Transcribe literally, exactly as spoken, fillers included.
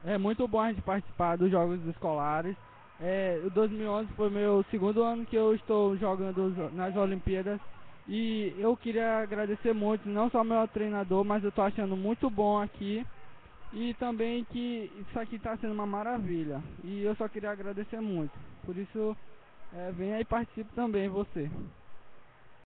É muito bom a gente participar dos jogos escolares. É, o dois mil e onze foi meu segundo ano que eu estou jogando nas Olimpíadas. E eu queria agradecer muito, não só ao meu treinador, mas eu estou achando muito bom aqui. E também que isso aqui está sendo uma maravilha. E eu só queria agradecer muito. Por isso, é, venha e participe também você.